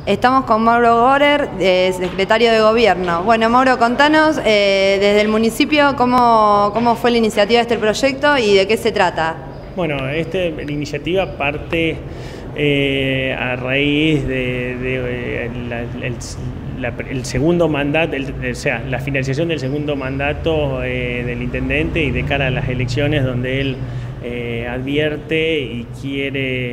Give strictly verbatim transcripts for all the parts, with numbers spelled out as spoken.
Estamos con Mauro Gorer, eh, secretario de Gobierno. Bueno, Mauro, contanos eh, desde el municipio cómo, cómo fue la iniciativa de este proyecto y de qué se trata. Bueno, esta iniciativa parte eh, a raíz de, de eh, la, el, la, el segundo mandato, el, o sea, la finalización del segundo mandato eh, del intendente y de cara a las elecciones, donde él eh, advierte y quiere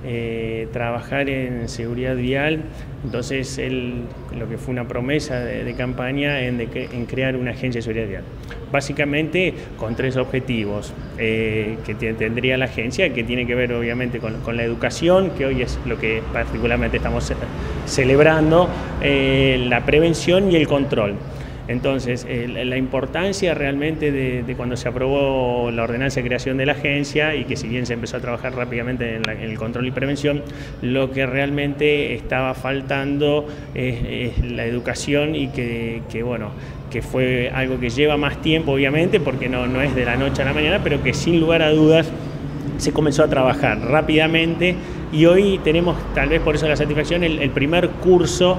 eh, trabajar en seguridad vial. Entonces él, lo que fue una promesa de, de campaña en, de, en crear una agencia de seguridad vial, básicamente con tres objetivos eh, que tendría la agencia, que tiene que ver obviamente con, con la educación, que hoy es lo que particularmente estamos celebrando, eh, la prevención y el control. Entonces, eh, la importancia realmente de, de cuando se aprobó la ordenanza de creación de la agencia, y que si bien se empezó a trabajar rápidamente en, la, en el control y prevención, lo que realmente estaba faltando es, es la educación, y que, que bueno, que fue algo que lleva más tiempo obviamente, porque no, no es de la noche a la mañana, pero que sin lugar a dudas se comenzó a trabajar rápidamente, y hoy tenemos, tal vez por eso la satisfacción, el, el primer curso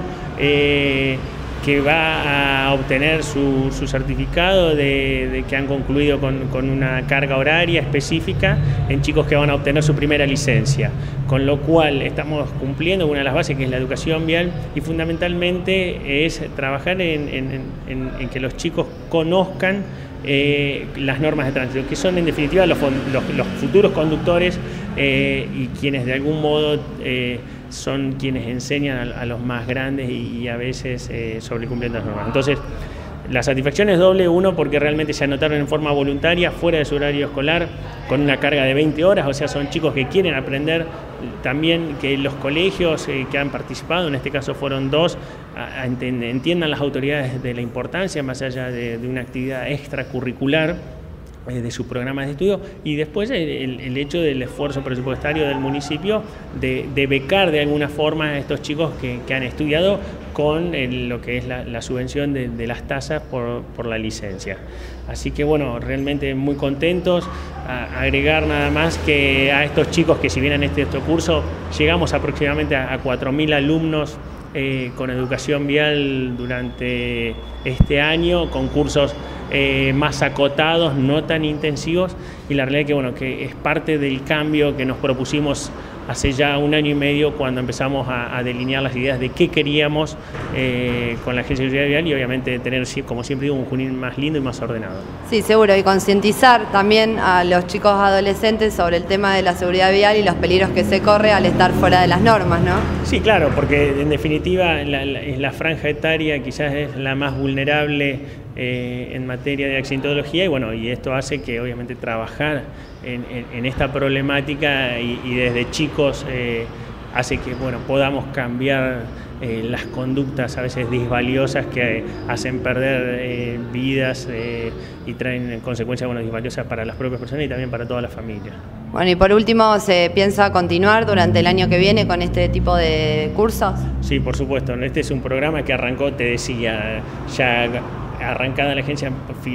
eh, que va a obtener su, su certificado de, de que han concluido con, con una carga horaria específica en chicos que van a obtener su primera licencia, con lo cual estamos cumpliendo una de las bases, que es la educación vial, y fundamentalmente es trabajar en, en, en, en que los chicos conozcan eh, las normas de tránsito, que son en definitiva los, los, los futuros conductores eh, y quienes de algún modo eh, son quienes enseñan a, a los más grandes y, y a veces eh, sobrecumpliendo las normas. Entonces, la satisfacción es doble: uno, porque realmente se anotaron en forma voluntaria, fuera de su horario escolar, con una carga de veinte horas, o sea, son chicos que quieren aprender. También que los colegios eh, que han participado, en este caso fueron dos, a, a entiendan las autoridades de la importancia, más allá de, de una actividad extracurricular, de sus programas de estudio, y después el, el hecho del esfuerzo presupuestario del municipio de, de becar de alguna forma a estos chicos que, que han estudiado con el, lo que es la, la subvención de, de las tasas por, por la licencia. Así que bueno, realmente muy contentos. A agregar nada más que a estos chicos que si vienen a este, este curso, llegamos aproximadamente a, a cuatro mil alumnos eh, con educación vial durante este año, con cursos Eh, más acotados, no tan intensivos, y la realidad es que, bueno, que es parte del cambio que nos propusimos hace ya un año y medio, cuando empezamos a, a delinear las ideas de qué queríamos eh, con la agencia de seguridad vial, y obviamente tener, como siempre digo, un Junín más lindo y más ordenado. Sí, seguro, y concientizar también a los chicos adolescentes sobre el tema de la seguridad vial y los peligros que se corre al estar fuera de las normas, ¿no? Sí, claro, porque en definitiva la, la, la franja etaria quizás es la más vulnerable eh, en materia de accidentología, y bueno, y esto hace que obviamente trabajar en, en, en esta problemática y, y desde chicos eh, hace que, bueno, podamos cambiar eh, las conductas a veces disvaliosas que hacen perder eh, vidas eh, y traen consecuencias, bueno, disvaliosas para las propias personas y también para toda la familia. Bueno, y por último, ¿se piensa continuar durante el año que viene con este tipo de cursos? Sí, por supuesto. Este es un programa que arrancó, te decía, ya arrancada la agencia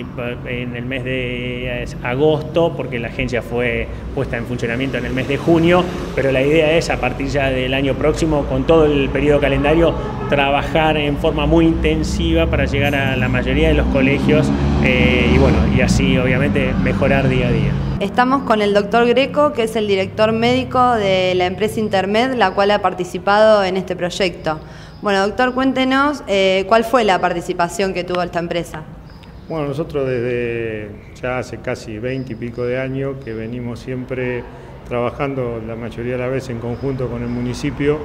en el mes de agosto, porque la agencia fue puesta en funcionamiento en el mes de junio, pero la idea es, a partir ya del año próximo, con todo el periodo calendario, trabajar en forma muy intensiva para llegar a la mayoría de los colegios eh, y bueno, y así obviamente mejorar día a día. Estamos con el doctor Greco, que es el director médico de la empresa Intermed, la cual ha participado en este proyecto. Bueno, doctor, cuéntenos eh, cuál fue la participación que tuvo esta empresa. Bueno, nosotros desde ya hace casi veinte y pico de años que venimos siempre trabajando la mayoría de las veces en conjunto con el municipio,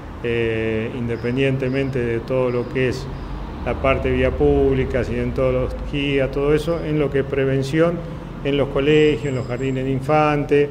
eh, independientemente de todo lo que es la parte de vía pública, accidentología, todo eso, en lo que es prevención, en los colegios, en los jardines de infantes,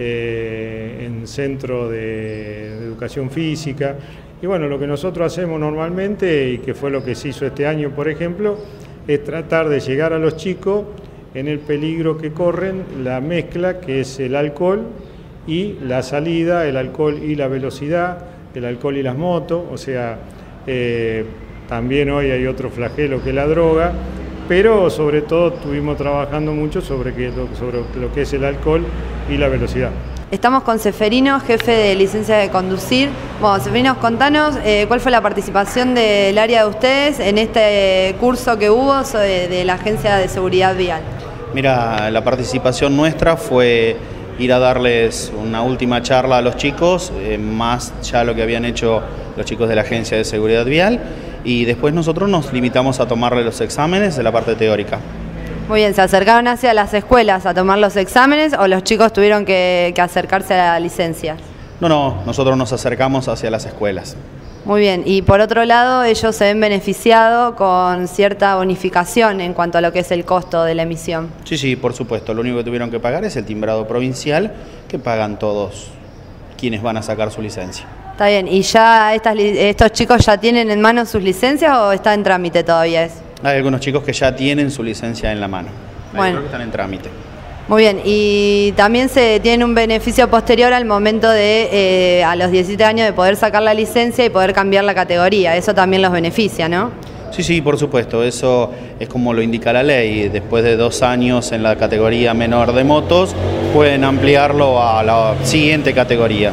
eh, en centros de, de educación física. Y bueno, lo que nosotros hacemos normalmente, y que fue lo que se hizo este año, por ejemplo, es tratar de llegar a los chicos en el peligro que corren la mezcla, que es el alcohol y la salida, el alcohol y la velocidad, el alcohol y las motos. O sea, eh, también hoy hay otro flagelo que es la droga, pero sobre todo estuvimos trabajando mucho sobre, que, sobre lo que es el alcohol y la velocidad. Estamos con Seferino, jefe de licencia de conducir. Bueno, Seferino, contanos eh, cuál fue la participación del área de ustedes en este curso que hubo de, de la Agencia de Seguridad Vial. Mira, la participación nuestra fue ir a darles una última charla a los chicos, eh, más ya lo que habían hecho los chicos de la Agencia de Seguridad Vial, y después nosotros nos limitamos a tomarle los exámenes de la parte teórica. Muy bien, ¿se acercaron hacia las escuelas a tomar los exámenes o los chicos tuvieron que, que acercarse a la licencia? No, no, nosotros nos acercamos hacia las escuelas. Muy bien, y por otro lado, ellos se ven beneficiados con cierta bonificación en cuanto a lo que es el costo de la emisión. Sí, sí, por supuesto, lo único que tuvieron que pagar es el timbrado provincial que pagan todos quienes van a sacar su licencia. Está bien, ¿y ya estas, estos chicos ya tienen en mano sus licencias o está en trámite todavía eso? Hay algunos chicos que ya tienen su licencia en la mano. Hay bueno. otros que están en trámite. Muy bien, y también se tiene un beneficio posterior al momento de, eh, a los diecisiete años, de poder sacar la licencia y poder cambiar la categoría. Eso también los beneficia, ¿no? Sí, sí, por supuesto. Eso es como lo indica la ley. Después de dos años en la categoría menor de motos, pueden ampliarlo a la siguiente categoría.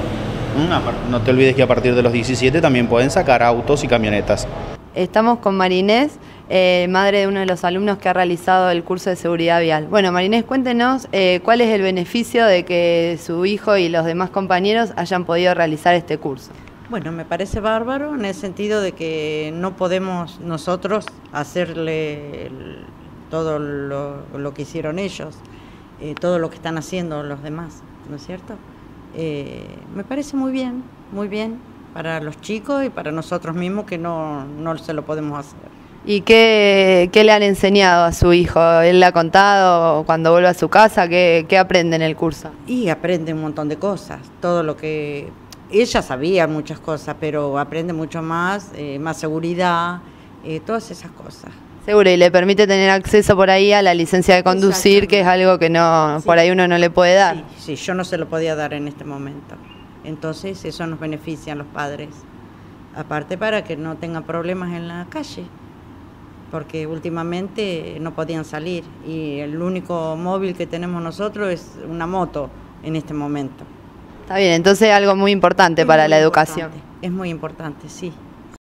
No te olvides que a partir de los diecisiete también pueden sacar autos y camionetas. Estamos con Marinés, eh, madre de uno de los alumnos que ha realizado el curso de seguridad vial. Bueno, Marinés, cuéntenos eh, cuál es el beneficio de que su hijo y los demás compañeros hayan podido realizar este curso. Bueno, me parece bárbaro en el sentido de que no podemos nosotros hacerle el, todo lo, lo que hicieron ellos, eh, todo lo que están haciendo los demás, ¿no es cierto? Eh, me parece muy bien, muy bien. Para los chicos y para nosotros mismos que no, no se lo podemos hacer. ¿Y qué, qué le han enseñado a su hijo? ¿Él le ha contado cuando vuelve a su casa? ¿Qué, qué aprende en el curso? Y aprende un montón de cosas, todo lo que... Ella sabía muchas cosas, pero aprende mucho más, eh, más seguridad, eh, todas esas cosas. Seguro, y le permite tener acceso por ahí a la licencia de conducir, que es algo que no sí. por ahí uno no le puede dar. Sí, sí, yo no se lo podía dar en este momento. Entonces eso nos beneficia a los padres, aparte para que no tengan problemas en la calle, porque últimamente no podían salir y el único móvil que tenemos nosotros es una moto en este momento. Está bien, entonces algo muy importante es para muy la importante, educación. Es muy importante, sí.